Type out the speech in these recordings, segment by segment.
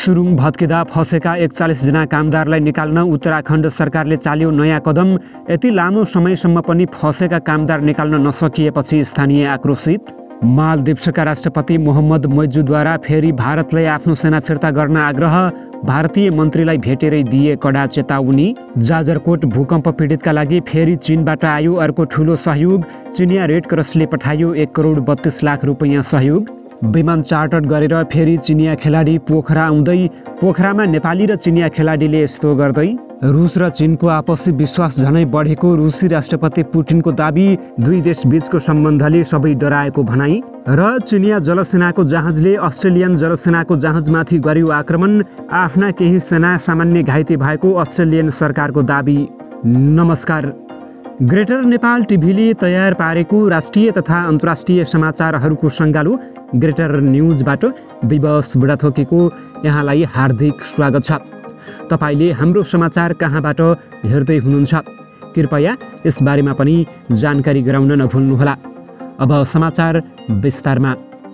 सुरुङ भत्किँदा फसेका 41 जना कामदारलाई निकाल्न उत्तराखण्ड सरकारले चाल्यो नयाँ कदम। यति लामो समयसम्म पनि फसेका कामदार निकाल्न नसकिएपछि स्थानीय आक्रोशित। मालदिप्सका राष्ट्रपति मोहम्मद मोइजुद्वारा फेरि भारतलाई आफ्नो सेना फिर्ता गर्न आग्रह। भारतीय मन्त्रीलाई भेटेरै दिए कडा चेतावनी। जाजरकोट भूकम्प पीडितका लागि फेरि चीनबाट आयो अर्को ठुलो सहयोग। चिनिया रेड क्रसले पठायो 1 करोड 32 लाख रुपैयाँ सहयोग। विमान चार्टर गरेर फेरि चिनिया खेलाडी पोखरा आउँदै। पोखरामा नेपाली र चिनिया खेलाडीले यस्तो गर्दै। रुस र चीनको आपसी विश्वास झनै बढेको रुसी राष्ट्रपति पुटिनको दाबी। दुई देशबीचको सम्बन्धले सबै डराएको भनाई। र चिनिया जलसेनाको जहाजले अस्ट्रेलियन जलसेनाको जहाजमाथि गर्यो आक्रमण। आफ्ना केही सेना सामान्य घाइते भएको अस्ट्रेलियन सरकारको दाबी। नमस्कार, ग्रेटर नेपाल टिभीले तयार पारेको राष्ट्रिय तथा अन्तर्राष्ट्रिय समाचारहरूको सङ्गालो ग्रेटर न्युजबाट विवश बुढाथोकीको यहाँलाई हार्दिक स्वागत छ। तपाईले हाम्रो समाचार कहाँबाट हेर्दै हुनुहुन्छ कृपया यसबारेमा पनि जानकारी गराउन नभुल्नुहोला। अब समाचार विस्तारमा।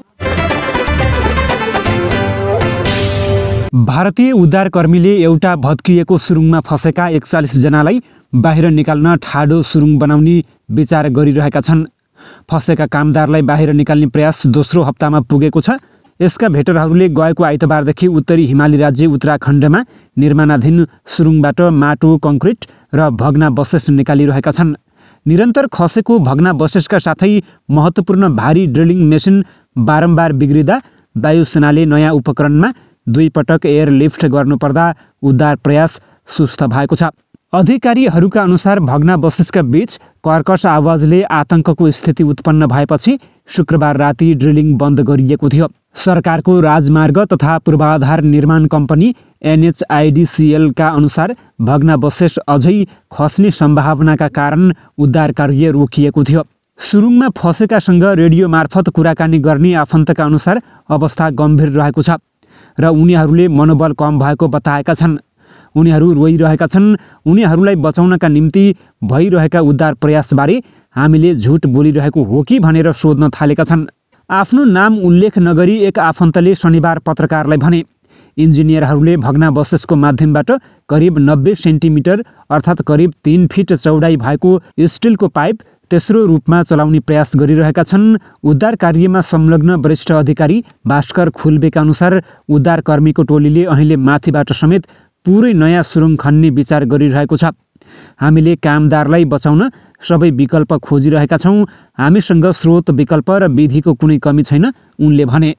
भारतीय उद्धारकर्मीले एउटा भत्किएको सुरुङमा फसेका 41 जनालाई बाहिर निकाल्न ठाडो सुरुङ बनाउने विचार गरिरहेका छन्। फसेका कामदारलाई बाहिर निकाल्ने प्रयास दोस्रो हप्तामा पुगेको छ। यसका भेटरहरूले गएको आइतबारदेखि उत्तरी हिमाली राज्य उत्तराखण्डमा निर्माणाधीन सुरुङबाट माटो, कङ्क्रिट र भग्नावशेष निकालिरहेका छन्। निरन्तर खसेको भग्नावशेषका साथै महत्त्वपूर्ण भारी ड्रिलिङ मेसिन बारम्बार बिग्रिँदा वायुसेनाले नयाँ उपकरणमा 2 पटक एयरलिफ्ट गर्नुपर्दा उद्धार प्रयास सुस्त भएको छ। अधिकारीहरूका अनुसार भग्नावशेषका बीच कर्कश आवाजले आतंकको स्थिति उत्पन्न भएपछि शुक्रबार राति ड्रिलिङ बन्द गरिएको थियो। सरकारको राजमार्ग तथा पूर्वाधार निर्माण कम्पनी NHIDCL का अनुसार भग्नावशेष अझै खस्ने सम्भावनाका कारण उद्धार कार्य रोकिएको थियो। सुरुङमा फसेकासँग रेडियो मार्फत कुराकानी गर्ने आफन्तका अनुसार अवस्था गम्भीर रहेको छ र उनीहरूले मनोबल कम भएको बताएका छन्। उनीहरू रोइरहेका छन्। उनीहरूलाई बचाउनका निम्ति भइरहेका उद्धार प्रयासबारे हामीले झुट बोलिरहेको हो कि भनेर सोध्न थालेका छन्। आफ्नो नाम उल्लेख नगरी एक आफन्तले शनिबार पत्रकारलाई भने। इन्जिनियरहरूले भग्नावशेषको माध्यमबाट करिब 90 सेन्टिमिटर अर्थात् करिब 3 फिट चौडाइ भएको स्टिलको पाइप तेस्रो रूपमा चलाउने प्रयास गरिरहेका छन्। उद्धार कार्यमा संलग्न वरिष्ठ अधिकारी भास्कर खुल्बेका अनुसार उद्धारकर्मीको टोलीले अहिले माथिबाट समेत पुरै नयाँ सुरुङ खन्ने विचार गरिरहेको छ। हामीले कामदारलाई बचाउन सबै विकल्प खोजिरहेका छौँ। हामीसँग स्रोत, विकल्प र विधिको कुनै कमी छैन, उनले भने।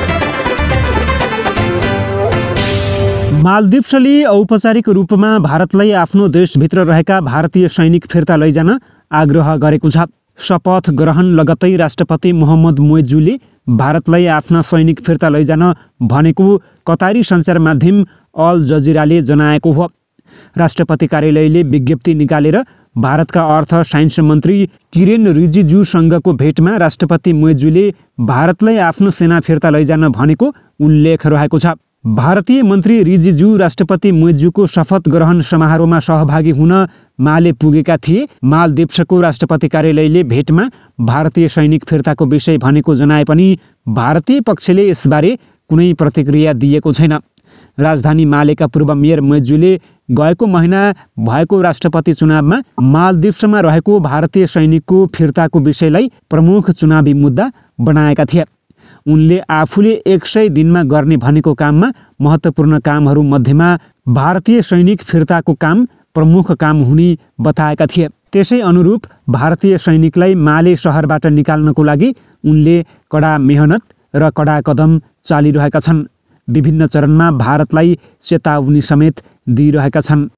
मालदिप्सले औपचारिक रूपमा भारतलाई आफ्नो देशभित्र रहेका भारतीय सैनिक फिर्ता लैजान आग्रह गरेको छ। शपथ ग्रहण लगत्तै राष्ट्रपति मोहम्मद मोइजुले भारतलाई आफ्ना सैनिक फिर्ता लैजान भनेको कतारी सञ्चार माध्यम अल जजिराले जनाएको हो। राष्ट्रपति कार्यालयले विज्ञप्ति निकालेर भारतका अर्थ साइन्स मन्त्री किरेन रिजिजुसँगको भेटमा राष्ट्रपति मोइजुले भारतलाई आफ्नो सेना फिर्ता लैजान भनेको उल्लेख रहेको छ। भारतीय मन्त्री रिजिजु राष्ट्रपति मोइजुको शपथ ग्रहण समारोहमा सहभागी हुन माले पुगेका थिए। मालदिप्सको राष्ट्रपति कार्यालयले भेटमा भारतीय सैनिक फिर्ताको विषय भनेको जनाए पनि भारतीय पक्षले यसबारे कुनै प्रतिक्रिया दिएको छैन। राजधानी मालेका पूर्व मेयर मोइजुले गएको महिना भएको राष्ट्रपति चुनावमा मालदिप्समा रहेको भारतीय सैनिकको फिर्ताको विषयलाई प्रमुख चुनावी मुद्दा बनाएका थिए। उनले आफूले 100 दिनमा गर्ने भनेको काममा महत्त्वपूर्ण कामहरू मध्येमा भारतीय सैनिक फिर्ताको काम प्रमुख काम हुने बताएका थिए। त्यसै अनुरूप भारतीय सैनिकलाई माले सहरबाट निकाल्नको लागि उनले कडा मेहनत र कडा कदम चालिरहेका छन्। विभिन्न चरणमा भारतलाई चेतावनी समेत दिइरहेका छन्।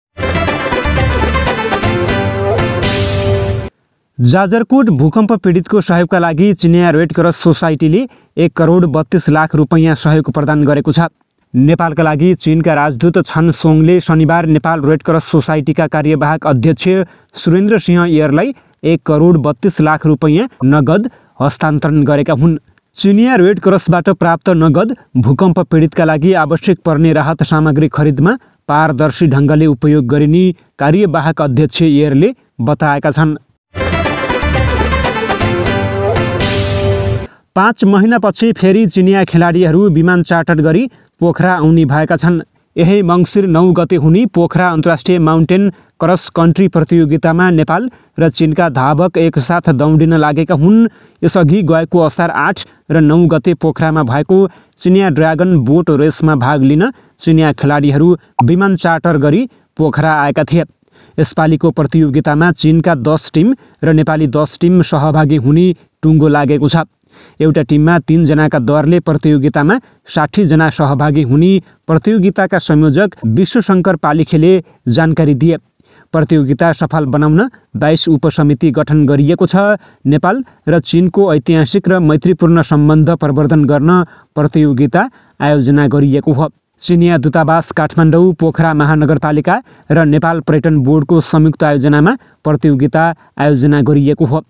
जाजरकोट भूकम्प पीडितको सहयोगका लागि चिनिया रेड क्रस सोसाइटीले 1 करोड 32 लाख रुपैयाँ सहयोग प्रदान गरेको छ। नेपालका लागि चीनका राजदूत छन सोङले शनिबार नेपाल रेड क्रस सोसाइटीका कार्यवाहक अध्यक्ष सुरेन्द्र सिंह एयरलाई 1 करोड 32 लाख रुपैयाँ नगद हस्तान्तरण गरेका हुन्। चिनिया रेड क्रसबाट प्राप्त नगद भूकम्प पीडितका लागि आवश्यक पर्ने राहत सामग्री खरिदमा पारदर्शी ढङ्गले उपयोग गरिने कार्यवाहक अध्यक्ष एयरले बताएका छन्। 5 महिनापछि फेरि चिनिया खेलाडीहरू विमान चार्टर गरी पोखरा आउने भएका छन्। यही मङ्सिर 9 गते हुने पोखरा अन्तर्राष्ट्रिय माउन्टेन क्रस कन्ट्री प्रतियोगितामा नेपाल र चीनका धावक एकसाथ दौडिन लागेका हुन्। यसअघि गएको असार 8 र 9 गते पोखरामा भएको चिनिया ड्रागन बोट रेसमा भाग लिन चिनिया खेलाडीहरू विमान चार्टर गरी पोखरा आएका थिए। यसपालिको प्रतियोगितामा चीनका 10 टिम र नेपाली 10 टिम सहभागी हुने टुङ्गो लागेको छ। एउटा टिममा 3 जनाका दरले प्रतियोगितामा 60 जना सहभागी हुने प्रतियोगिताका संयोजक विश्वशङ्कर पालिखेले जानकारी दिए। प्रतियोगिता सफल बनाउन 22 उपसमिति गठन गरिएको छ। नेपाल र चीनको ऐतिहासिक र मैत्रीपूर्ण सम्बन्ध प्रवर्धन गर्न प्रतियोगिता आयोजना गरिएको हो। चिनिया दूतावास काठमाडौँ, पोखरा महानगरपालिका र नेपाल पर्यटन बोर्डको संयुक्त आयोजनामा प्रतियोगिता आयोजना गरिएको हो।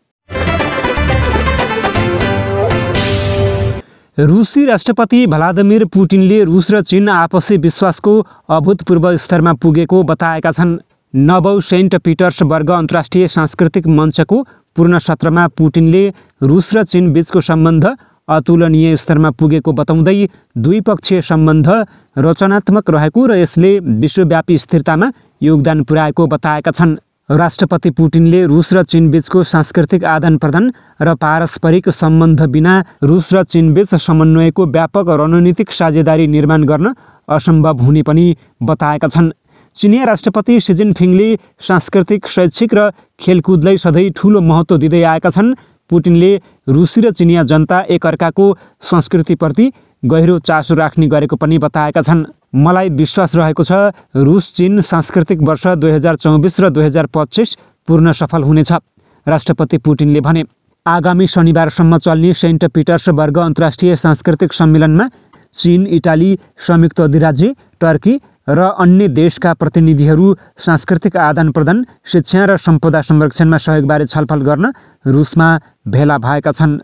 रुसी राष्ट्रपति भ्लादिमिर पुटिनले रुस र चीन आपसी विश्वासको अभूतपूर्व स्तरमा पुगेको बताएका छन्। नवौं सेन्ट पिटर्सबर्ग अन्तर्राष्ट्रिय सांस्कृतिक मञ्चको पूर्ण सत्रमा पुटिनले रुस र चीन बीचको सम्बन्ध अतुलनीय स्तरमा पुगेको बताउँदै द्विपक्षीय सम्बन्ध रचनात्मक रहेको र यसले विश्वव्यापी स्थिरतामा योगदान पुर्याएको बताएका छन्। राष्ट्रपति पुटिनले रुस र चीन बीचको सांस्कृतिक आदान-प्रदान र पारस्परिक सम्बन्ध बिना रुस र चीन बीच समन्वयको व्यापक रणनीतिक साझेदारी निर्माण गर्न असम्भव हुने पनि बताएका छन्। चिनिया राष्ट्रपति सी जिनपिङले सांस्कृतिक, शैक्षिक र खेलकुदलाई सधैँ ठूलो महत्त्व दिँदै आएका छन्। पुटिनले रुसी र चिनिया जनता एकअर्काको संस्कृतिप्रति गहिरो चासो राख्ने गरेको पनि बताएका छन्। मलाई विश्वास रहेको छ रुस चीन सांस्कृतिक वर्ष 2024 र 2025 पूर्ण सफल हुनेछ, राष्ट्रपति पुटिनले भने। आगामी शनिबारसम्म चल्ने सेन्ट पिटर्सबर्ग अन्तर्राष्ट्रिय सांस्कृतिक सम्मेलनमा चीन, इटाली, संयुक्त अधिराज्य, टर्की र अन्य देशका प्रतिनिधिहरू सांस्कृतिक आदान-प्रदान, शिक्षा र सम्पदा संरक्षणमा सहयोगबारे छलफल गर्न रुसमा भेला भएका छन्।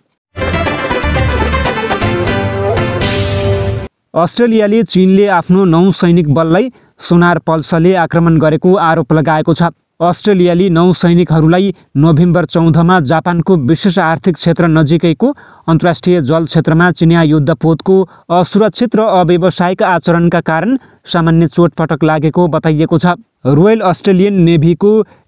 अस्ट्रेलियाले चीनले आफ्नो नौसैनिक बललाई सोनार पल्सले आक्रमण गरेको आरोप लगाएको छ। अस्ट्रेलियाली नौसैनिकहरूलाई नोभेम्बर 14मा जापानको विशेष आर्थिक क्षेत्र नजिकैको अन्तर्राष्ट्रिय जल क्षेत्रमा चिनिया युद्धपोतको असुरक्षित र अव्यावसायिक आचरणका कारण सामान्य चोटपटक लागेको बताइएको छ। रोयल अस्ट्रेलियन नेभीको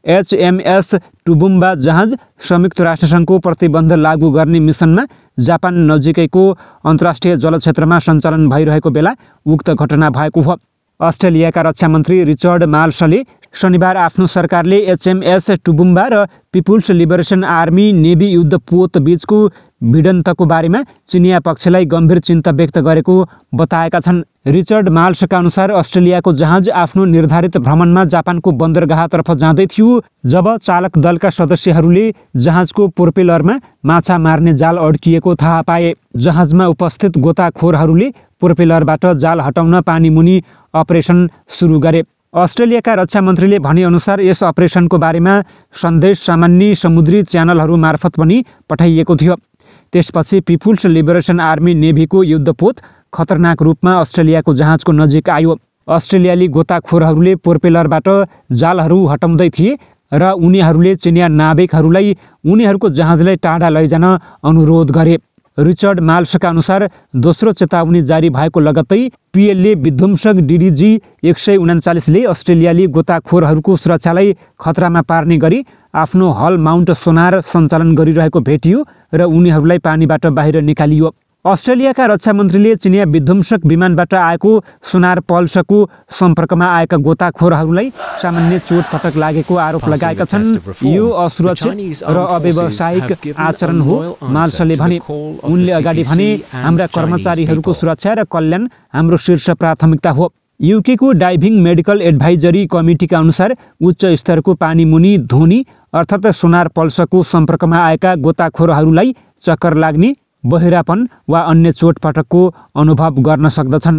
HMS टुबुम्बा जहाज संयुक्त राष्ट्रसङ्घको प्रतिबन्ध लागू गर्ने मिसनमा जापान नजिकैको अन्तर्राष्ट्रिय जलक्षेत्रमा सञ्चालन भइरहेको बेला उक्त घटना भएको हो। अस्ट्रेलियाका रक्षा मन्त्री रिचर्ड मार्सले शनिबार आफ्नो सरकारले HMS टुबुम्बा र पिपुल्स लिबरेसन आर्मी नेभी युद्धपोत बीचको भिडन्तको बारेमा चिनिया पक्षलाई गम्भीर चिन्ता व्यक्त गरेको बताएका छन्। रिचर्ड मार्सका अनुसार अस्ट्रेलियाको जहाज आफ्नो निर्धारित भ्रमणमा जापानको बन्दरगाहतर्फ जाँदै थियो जब चालक दलका सदस्यहरूले जहाजको प्रोपेलरमा माछा मार्ने जाल अड्किएको थाहा पाए। जहाजमा उपस्थित गोताखोरहरूले प्रोपेलरबाट जाल हटाउन पानीमुनि अपरेसन सुरु गरे। अस्ट्रेलियाका रक्षा मन्त्रीले भनेअनुसार यस अपरेसनको बारेमा सन्देश सामान्य समुद्री च्यानलहरू मार्फत पनि पठाइएको थियो। त्यसपछि पिपुल्स लिबरेसन आर्मी नेभीको युद्धपोत खतरनाक रूपमा अस्ट्रेलियाको जहाजको नजिक आयो। अस्ट्रेलियाली गोताखोरहरूले प्रोपेलरबाट जालहरू हटाउँदै थिए र उनीहरूले चिनिया नाविकहरूलाई उनीहरूको जहाजलाई टाढा लैजान अनुरोध गरे। रिचर्ड मार्सका अनुसार दोस्रो चेतावनी जारी भएको लगत्तै PLA विध्वंसक DDG 139ले अस्ट्रेलियाली गोताखोरहरूको सुरक्षालाई खतरामा पार्ने गरी आफ्नो हल माउन्ट सोनार सञ्चालन गरिरहेको भेटियो र उनीहरूलाई पानीबाट बाहिर निकालियो। अस्ट्रेलियाका रक्षा मन्त्रीले चिनिया विध्वंसक विमानबाट आएको सोनार पल्सको सम्पर्कमा आएका गोताखोरहरूलाई सामान्य चोटपटक लागेको आरोप लगाएका छन्। यो असुरक्षित र अव्यावसायिक आचरण हो, मार्सले भने। उनले अगाडि भने, हाम्रा कर्मचारीहरूको सुरक्षा र कल्याण हाम्रो शीर्ष प्राथमिकता हो। युकेको डाइभिङ मेडिकल एडभाइजरी कमिटीका अनुसार उच्च स्तरको पानीमुनि ध्वनि अर्थात् सोनार पल्सको सम्पर्कमा आएका गोताखोरहरूलाई चक्कर लाग्ने, बहिरापन वा अन्य चोटपटकको अनुभव गर्न सक्दछन्।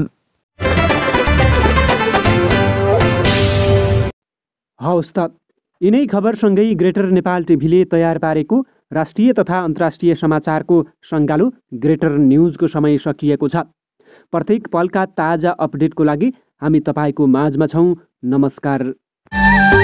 हवस् त, यिनै खबरसँगै ग्रेटर नेपाल टिभीले तयार पारेको राष्ट्रिय तथा अन्तर्राष्ट्रिय समाचारको सङ्गालो ग्रेटर न्युजको समय सकिएको छ। प्रत्येक पलका ताजा अपडेटको लागि हामी तपाईँको माझमा छौँ। नमस्कार।